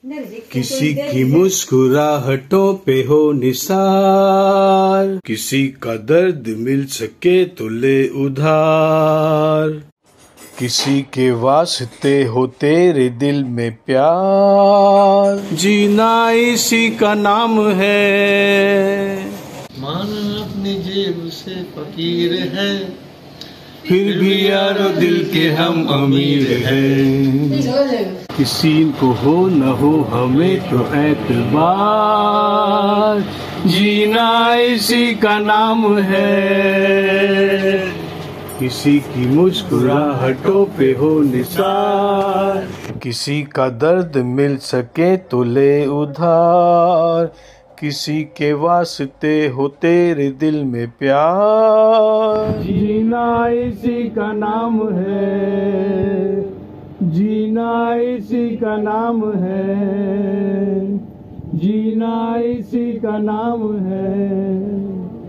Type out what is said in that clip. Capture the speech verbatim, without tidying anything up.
किसी की मुस्कुराहटों पे हो निसार, किसी का दर्द मिल सके तो ले उधार, किसी के वास्ते हो तेरे दिल में प्यार, जीना इसी का नाम है। माना अपनी जेब से फकीर है, फिर भी यारो दिल के हम अमीर हैं। किसी को हो न हो हमें तो एतबार, जीना इसी का नाम है। किसी की मुस्कुराहटों पे हो निसार, किसी का दर्द मिल सके तो ले उधार, किसी के वास्ते हो तेरे दिल में प्यार, जीना इसी का नाम है, जीना इसी का नाम है, जीना इसी का नाम है।